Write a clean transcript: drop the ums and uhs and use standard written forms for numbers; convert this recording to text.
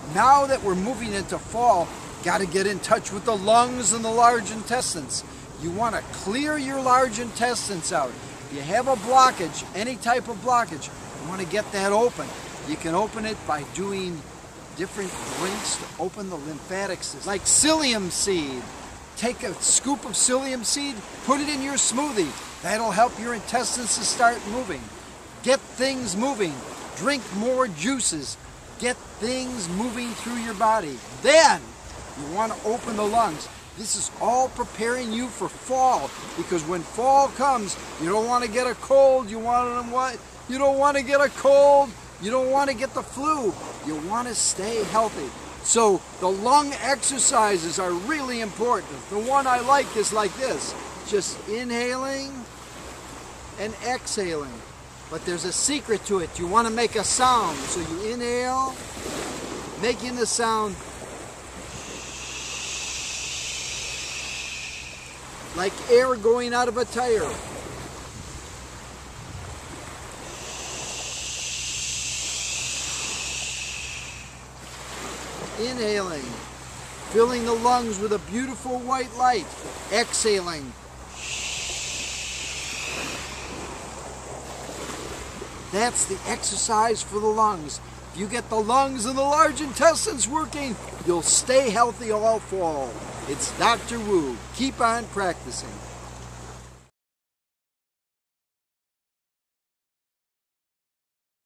Now that we're moving into fall, got to get in touch with the lungs and the large intestines. You want to clear your large intestines out. If you have a blockage, any type of blockage, you want to get that open. You can open it by doing different drinks to open the lymphatic system, like psyllium seed. Take a scoop of psyllium seed, put it in your smoothie. That'll help your intestines to start moving. Get things moving. Drink more juices. Get things moving through your body. Then you want to open the lungs. This is all preparing you for fall, because when fall comes, you don't want to get a cold. You don't want to get a cold. You don't want to get the flu. You want to stay healthy. So the lung exercises are really important. The one I like is like this. Just inhaling and exhaling. But there's a secret to it. You want to make a sound. So you inhale, making the sound like air going out of a tire. Inhaling, filling the lungs with a beautiful white light. Exhaling. That's the exercise for the lungs. If you get the lungs and the large intestines working, you'll stay healthy all fall. It's Dr. Wu. Keep on practicing.